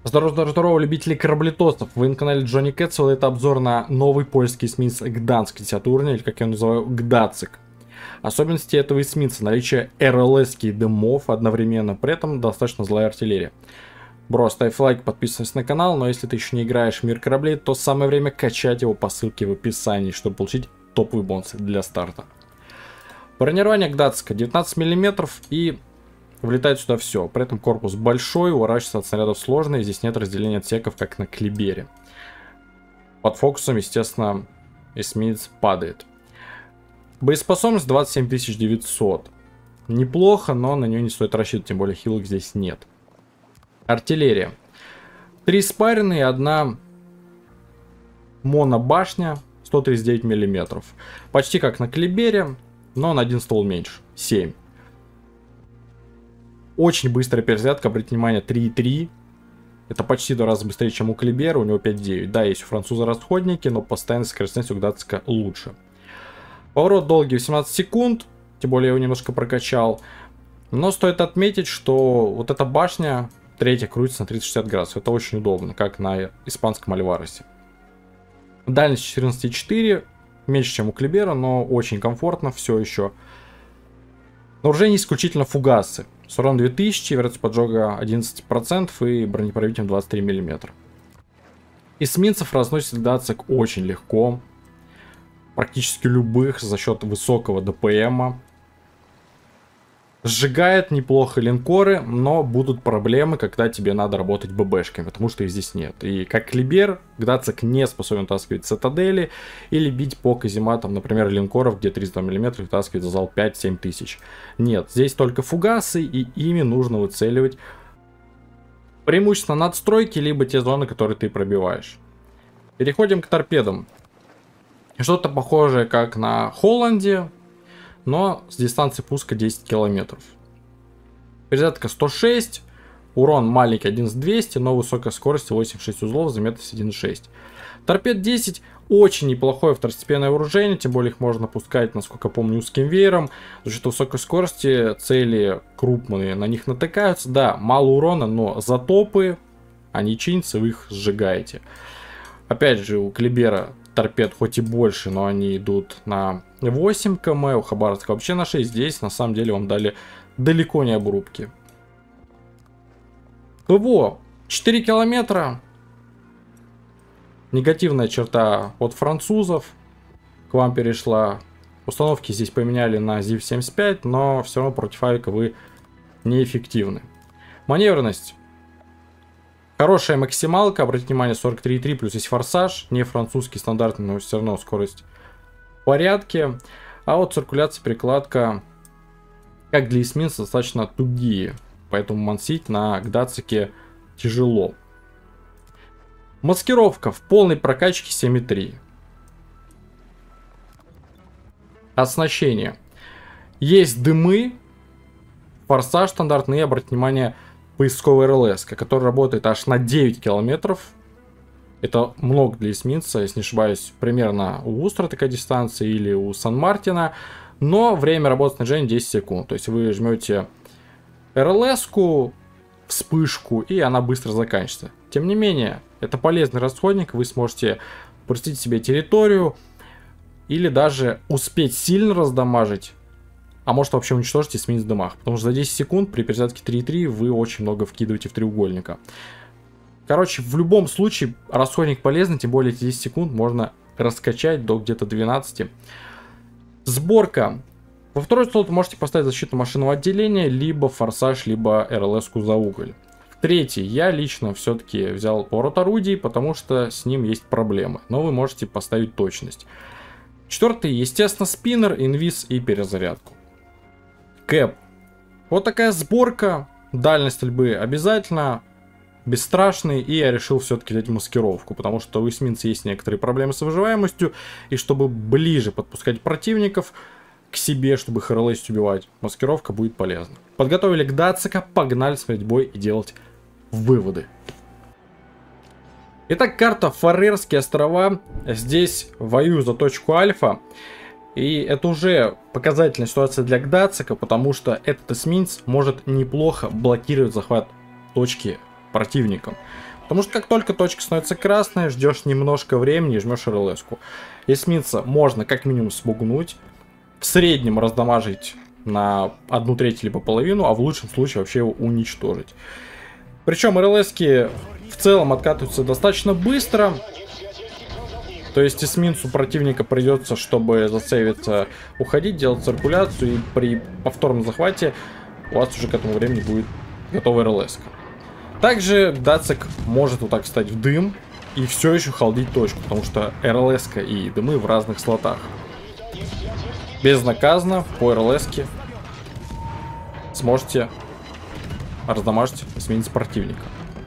Здорово, любители кораблетосов. Вы на канале Джонни Кэтсвелл. Это обзор на новый польский эсминец Гданск 10 уровня, или как я его называю, Гдацик. Особенности этого эсминца: наличие РЛС-ки дымов одновременно, при этом достаточно злая артиллерия. Бро, ставь лайк, подписывайся на канал, но если ты еще не играешь в мир кораблей, то самое время качать его по ссылке в описании, чтобы получить топовые бонусы для старта. Бронирование Гдацика 19 мм и влетает сюда все. При этом корпус большой, уворачивается от снарядов сложный, здесь нет разделения отсеков, как на Клибере. Под фокусом, естественно, эсминец падает. Боеспособность 27900. Неплохо, но на нее не стоит рассчитывать, тем более хилок здесь нет. Артиллерия. 3 спаренные и 1 монобашня 139 мм. Почти как на Клибере, но на 1 ствол меньше. 7. Очень быстрая перезарядка, обратите внимание, 3,3. Это почти в 2 раза быстрее, чем у Клибера, у него 5,9. Да, есть у француза расходники, но постоянная скоростность у Гдацика лучше. Поворот долгий 18 секунд, тем более я его немножко прокачал. Но стоит отметить, что вот эта башня третья крутится на 360 градусов. Это очень удобно, как на испанском Альваросе. Дальность 14,4, меньше, чем у Клибера, но очень комфортно все еще. На вооружении исключительно фугасы. С уроном 2000, вероятность поджога 11% и бронепробитием 23 мм. Эсминцев разносит Гдацик очень легко. Практически любых за счет высокого ДПМа. Сжигает неплохо линкоры, но будут проблемы, когда тебе надо работать ББшками, потому что их здесь нет. И как Клибер, Гдацик не способен таскивать цитадели или бить по казематам, например, линкоров, где 300 мм таскивает за зал 5-7 тысяч. Нет, здесь только фугасы, и ими нужно выцеливать преимущественно надстройки, либо те зоны, которые ты пробиваешь. Переходим к торпедам. Что-то похожее, как на Холланде, но с дистанции пуска 10 километров. Перезарядка 106, урон маленький 11200, но высокая скорость 86 узлов, заметность 1.6. Торпед 10 очень неплохое второстепенное вооружение, тем более их можно пускать, насколько помню, узким веером. За счет высокой скорости цели крупные на них натыкаются. Да, мало урона, но затопы, они чинятся, вы их сжигаете. Опять же, у Клибера торпед хоть и больше, но они идут на 8 км, у Хабаровска вообще на 6. Здесь на самом деле вам дали далеко не обрубки. ПВО 4 километра. Негативная черта от французов к вам перешла. Установки здесь поменяли на ZIF-75, но все равно против авика вы неэффективны. Маневренность. Хорошая максималка, обратите внимание, 43,3, плюс есть форсаж, не французский стандартный, но все равно скорость в порядке. А вот циркуляция, перекладка, как для эсминца, достаточно тугие, поэтому мансить на Гдацике тяжело. Маскировка в полной прокачке 7,3. Оснащение. Есть дымы, форсаж стандартный, обратите внимание, поисковый РЛС, который работает аж на 9 километров. Это много для эсминца, если не ошибаюсь, примерно у Устра такая дистанция или у Сан-Мартина. Но время работы снаряжения 10 секунд. То есть вы жмете РЛС-ку, вспышку, и она быстро заканчивается. Тем не менее, это полезный расходник. Вы сможете простить себе территорию или даже успеть сильно раздамажить. А может вообще уничтожить эсминец в дымах. Потому что за 10 секунд при перезарядке 3.3 вы очень много вкидываете в треугольника. Короче, в любом случае расходник полезный. Тем более эти 10 секунд можно раскачать до где-то 12. Сборка. Во второй слот вы можете поставить защиту машинного отделения, либо форсаж, либо РЛС-ку за уголь. В третий я лично все-таки взял поворот орудий, потому что с ним есть проблемы. Но вы можете поставить точность. Четвертый, естественно, спиннер, инвиз и перезарядку. Кэп. Вот такая сборка. Дальность стрельбы обязательно. Бесстрашный. И я решил все-таки взять маскировку. Потому что у эсминца есть некоторые проблемы с выживаемостью. И чтобы ближе подпускать противников к себе, чтобы их РЛС убивать, маскировка будет полезна. Подготовили Гдацика. Погнали смотреть бой и делать выводы. Итак, карта Фарерские острова. Здесь воюю за точку Альфа. И это уже показательная ситуация для Гдацика, потому что этот эсминец может неплохо блокировать захват точки противником. Потому что как только точка становится красной, ждешь немножко времени и жмешь РЛС-ку. Эсминца можно как минимум спугнуть, в среднем раздамажить на 1/3 либо половину, а в лучшем случае вообще его уничтожить. Причем РЛС-ки в целом откатываются достаточно быстро. То есть эсминцу противника придется, чтобы засейвиться, уходить, делать циркуляцию, и при повторном захвате у вас уже к этому времени будет готовая РЛС-ка. Также Дацик может вот так встать в дым и все еще холдить точку, потому что РЛС-ка и дымы в разных слотах. Безнаказанно по РЛС-ке сможете раздамажить эсминец противника.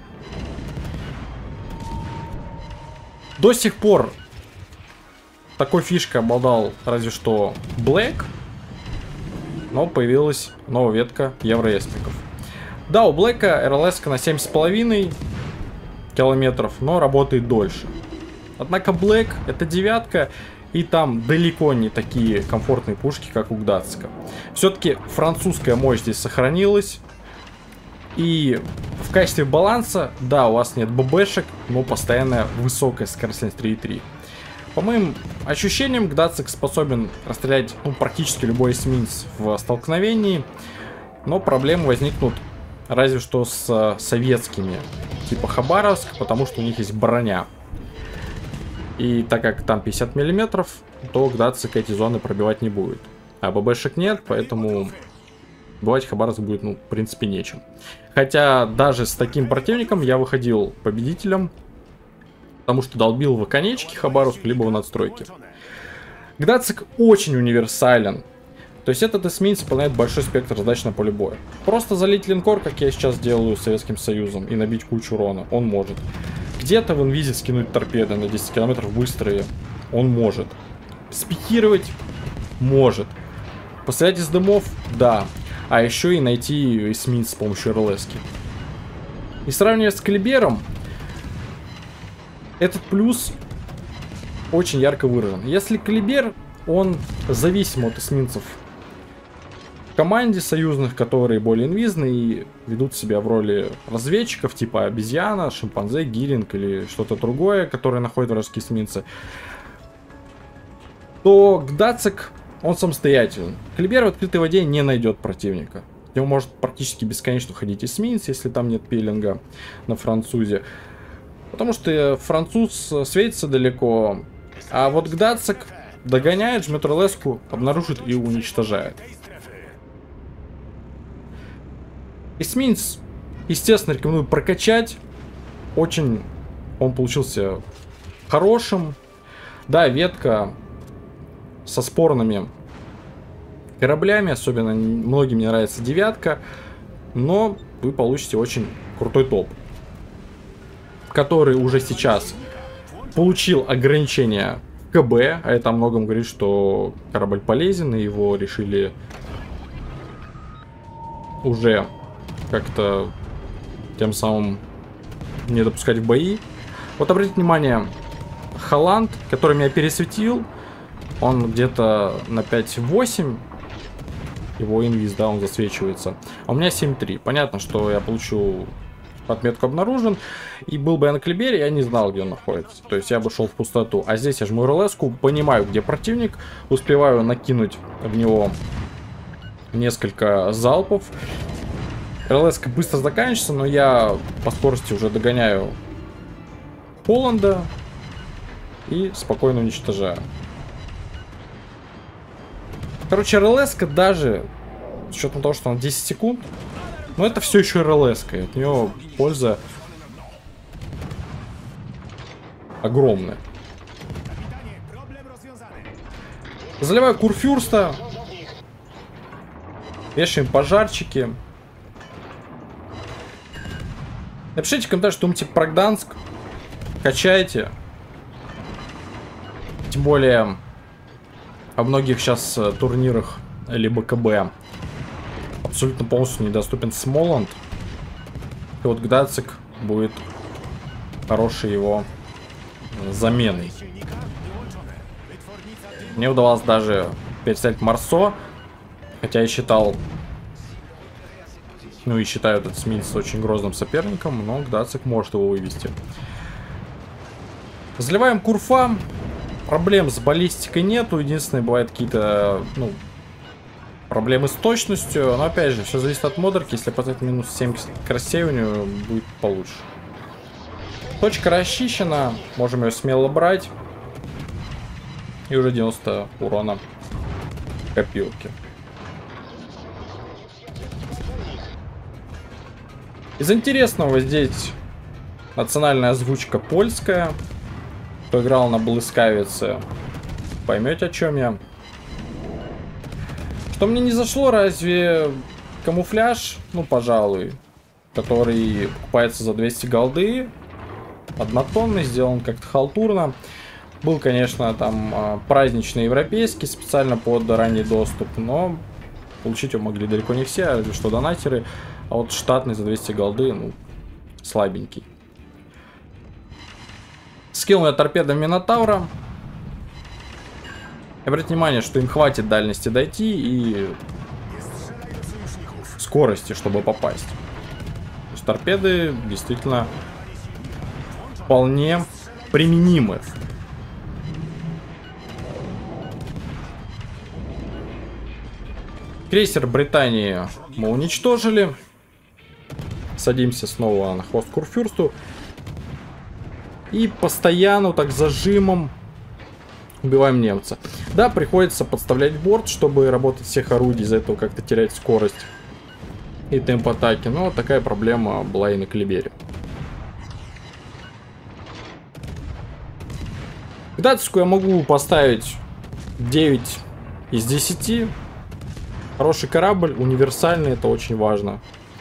До сих пор такой фишкой обладал разве что Black, но появилась новая ветка евроэсмиков. Да, у Блэка РЛС на 7,5 километров, но работает дольше. Однако Black это девятка, и там далеко не такие комфортные пушки, как у Гдацика. Все-таки французская мощь здесь сохранилась. И в качестве баланса, да, у вас нет ББшек, но постоянная высокая скоростность 3,3. По моим ощущениям, Гдацик способен расстрелять практически любой эсминец в столкновении. Но проблемы возникнут разве что с советскими, типа Хабаровск, потому что у них есть броня. И так как там 50 мм, то Гдацик эти зоны пробивать не будет. А ББшек нет, поэтому бывать Хабаровск будет, в принципе, нечем. Хотя даже с таким противником я выходил победителем, потому что долбил в конечки Хабаровск, либо в надстройке. Гдацик очень универсален. То есть этот эсминец выполняет большой спектр задач на поле боя. Просто залить линкор, как я сейчас делаю с Советским Союзом, и набить кучу урона, он может. Где-то в инвизе скинуть торпеды на 10 километров быстрые, он может. Спикировать может. Пострелять из дымов, да. А еще и найти эсминец с помощью РЛС-ки. И сравнивая с Калибером, этот плюс очень ярко выражен. Если Калибер, он зависим от эсминцев в команде союзных, которые более инвизны и ведут себя в роли разведчиков, типа обезьяна, шимпанзе, гиринг или что-то другое, которое находит вражеские эсминцы, то Гдацик, он самостоятелен. Калибер в открытой воде не найдет противника. Его может практически бесконечно ходить эсминец, если там нет пилинга на французе. Потому что француз светится далеко, а вот Гдацик догоняет, жмет РЛС-ку, обнаружит и уничтожает. Эсминец, естественно, рекомендую прокачать. Очень он получился хорошим. Да, ветка со спорными кораблями, особенно многим не нравится девятка, но вы получите очень крутой топ, который уже сейчас получил ограничение КБ, а это о многом говорит, что корабль полезен, и его решили уже как-то тем самым не допускать в бои. Вот обратите внимание, Холланд, который меня пересветил, он где-то на 5.8, его инвиз, да, он засвечивается, а у меня 7.3. Понятно, что я получу отметку обнаружен, и был бы я на Калибере, я не знал, где он находится. То есть я бы шел в пустоту. А здесь я жму РЛС-ку, понимаю, где противник, успеваю накинуть в него несколько залпов. РЛС-ка быстро заканчивается, но я по скорости уже догоняю Холланда и спокойно уничтожаю. Короче, РЛС-ка даже с учетом того, что она 10 секунд, но это все еще РЛС-ка, от нее польза огромная. Заливаю Курфюрста, вешаем пожарчики. Напишите в комментариях, что думаете про Гданск. Качайте. Тем более о многих сейчас турнирах либо КБ абсолютно полностью недоступен Смоланд. И вот Гдацик будет хорошей его заменой. Мне удавалось даже переставить Марсо, хотя я считал Ну и считают этот эсминец очень грозным соперником, но Гдацик может его вывести. Заливаем Курфа. Проблем с баллистикой нету. Единственное, бывают какие-то, ну, проблемы с точностью. Но опять же, все зависит от модерки. Если поставить минус 70 к рассеиванию, будет получше. Точка расчищена. Можем ее смело брать. И уже 90 урона копилки. Из интересного здесь национальная озвучка польская. Кто играл на Блэскавице, поймете, о чем я. Что мне не зашло, разве камуфляж, ну, пожалуй, который покупается за 200 голды, однотонный, сделан как-то халтурно. Был, конечно, там праздничный европейский, специально под ранний доступ, но получить его могли далеко не все, разве что донатеры. А вот штатный за 200 голды, ну, слабенький. Скилл на торпеда Минотавра. Обратите внимание, что им хватит дальности дойти и скорости, чтобы попасть. То есть торпеды действительно вполне применимы. Крейсер Британии мы уничтожили. Садимся снова на хвост Курфюрсту. И постоянно так зажимом убиваем немца. Да, приходится подставлять борт, чтобы работать всех орудий, из-за этого как-то терять скорость и темп атаки. Но такая проблема была и на Калибере. Гдацку я могу поставить 9 из 10. Хороший корабль, универсальный, это очень важно.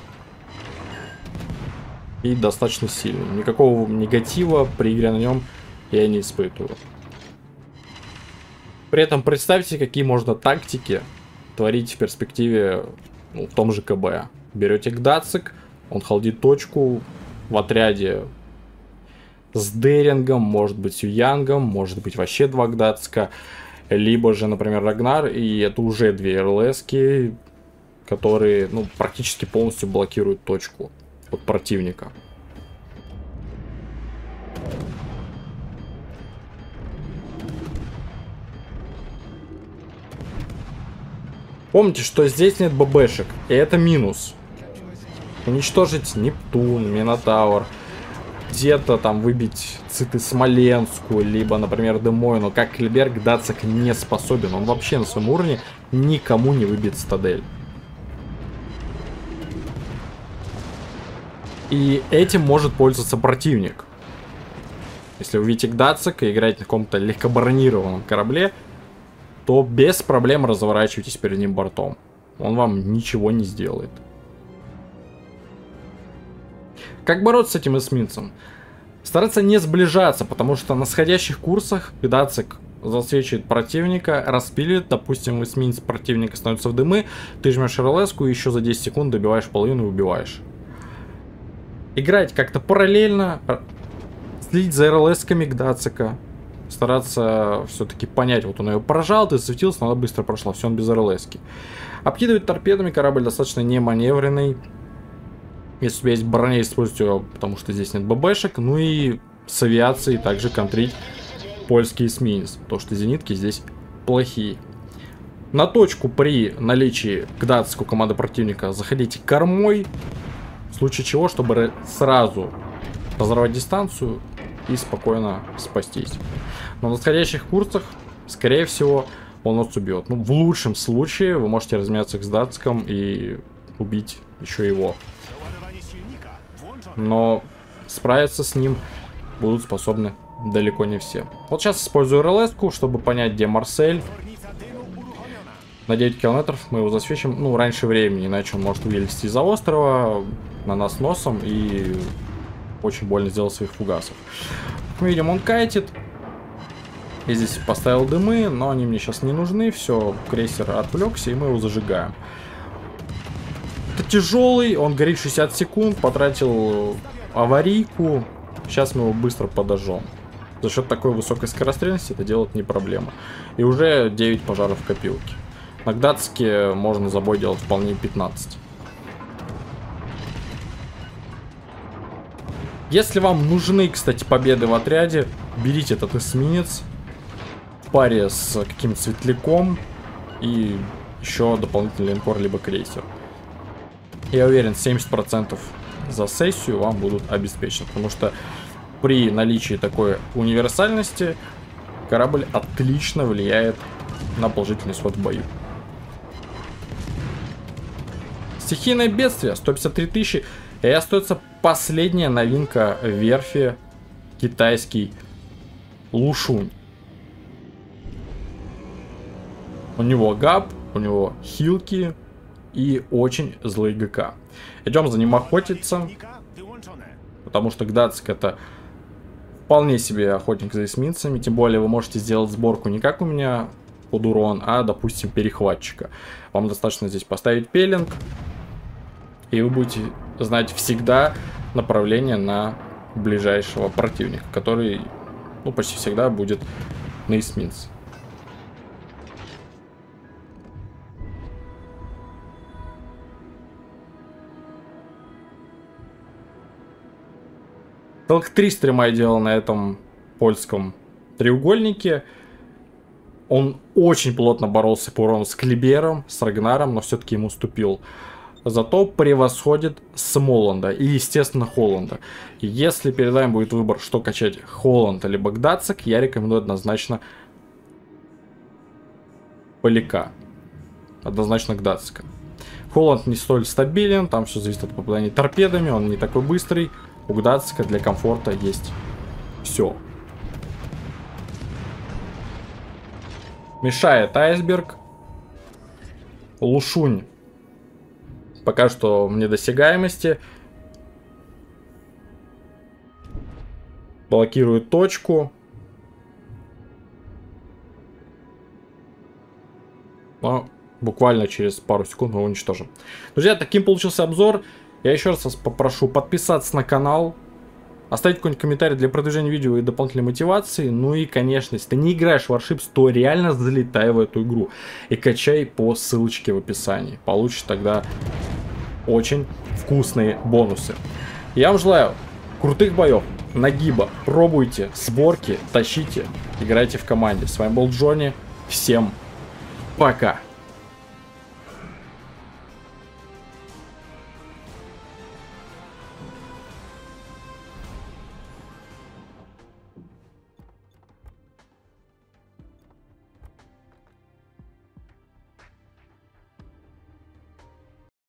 И достаточно сильный. Никакого негатива при игре на нем я не испытываю. При этом представьте, какие можно тактики творить в перспективе, ну, в том же КБ. Берете Гдацик, он халдит точку в отряде с Дерингом, может быть с Юянгом, может быть вообще 2 Гдацика. Либо же, например, Рагнар, и это уже 2 РЛСки, которые, ну, практически полностью блокируют точку от противника. Помните, что здесь нет ББшек, и это минус. Уничтожить Нептун, Минотавр, где-то там выбить Циты Смоленскую, либо, например, Демой, но как Калибер Гдацик не способен. Он вообще на своем уровне никому не выбьет Цитадель. И этим может пользоваться противник. Если вы видите Гдацик и играете на каком-то легкобронированном корабле, то без проблем разворачивайтесь перед ним бортом. Он вам ничего не сделает. Как бороться с этим эсминцем? Стараться не сближаться, потому что на сходящих курсах Гдацик засвечивает противника, распилит, допустим, эсминец противника становится в дымы, ты жмешь РЛС-ку и еще за 10 секунд добиваешь половину и убиваешь. Играть как-то параллельно, следить за РЛС-ками Гдацика, стараться все-таки понять, вот он ее поражал, ты засветился, но она быстро прошла, все, он без РЛС-ки. Обкидывать торпедами корабль достаточно неманевренный. Если у тебя есть броня, используйте ее, потому что здесь нет ББшек. Ну и с авиацией также контрить польский эсминец, потому что зенитки здесь плохие. На точку при наличии Гдацика у команды противника заходите кормой, в случае чего, чтобы сразу разорвать дистанцию и спокойно спастись. Но на сходящих курсах, скорее всего, он нас убьет. Ну, в лучшем случае вы можете разменяться с Гдациком и убить еще его. Но справиться с ним будут способны далеко не все. Вот сейчас использую РЛС-ку, чтобы понять, где Марсель. На 9 километров мы его засвечим, ну, раньше времени, иначе он может вылезти из-за острова на нас носом и очень больно сделать своих фугасов. Как мы видим, он кайтит. Я здесь поставил дымы, но они мне сейчас не нужны. Все, крейсер отвлекся, и мы его зажигаем. Это тяжелый, он горит 60 секунд, потратил аварийку. Сейчас мы его быстро подожжем. За счет такой высокой скорострельности это делать не проблема. И уже 9 пожаров в копилке. На Гдацике можно за бой делать вполне 15. Если вам нужны, кстати, победы в отряде, берите этот эсминец в паре с каким-то светляком и еще дополнительный линкор либо крейсер. Я уверен, 70% за сессию вам будут обеспечены, потому что при наличии такой универсальности корабль отлично влияет на положительный исход в бою. Стихийное бедствие, 153 тысячи. И остается последняя новинка верфи, китайский Лушунь. У него габ, у него хилки и очень злый ГК. Идем за ним охотиться, потому что Гдатск это вполне себе охотник за эсминцами. Тем более вы можете сделать сборку не как у меня под урон, а допустим перехватчика. Вам достаточно здесь поставить пеленг, и вы будете знать всегда направление на ближайшего противника, который, ну, почти всегда будет на эсминце. Только 3 стрима я делал на этом польском треугольнике. Он очень плотно боролся по урону с Клибером, с Рагнаром, но все-таки ему уступил. Зато превосходит Смоланда и, естественно, Холланда. И если перед вами будет выбор, что качать, Холланд либо Гдатск, я рекомендую однозначно Поляка. Однозначно Гдатска. Холланд не столь стабилен, там все зависит от попадания торпедами, он не такой быстрый. У Гдатска для комфорта есть все. Мешает айсберг. Лушунь пока что в недосягаемости. Блокирует точку. Но буквально через пару секунд мы его уничтожим. Друзья, таким получился обзор. Я еще раз вас попрошу подписаться на канал. Оставить какой-нибудь комментарий для продвижения видео и дополнительной мотивации. Ну и, конечно, если ты не играешь в Warships, то реально залетай в эту игру. И качай по ссылочке в описании. Получишь тогда очень вкусные бонусы. Я вам желаю крутых боев, нагиба. Пробуйте, сборки, тащите, играйте в команде. С вами был Джонни. Всем пока.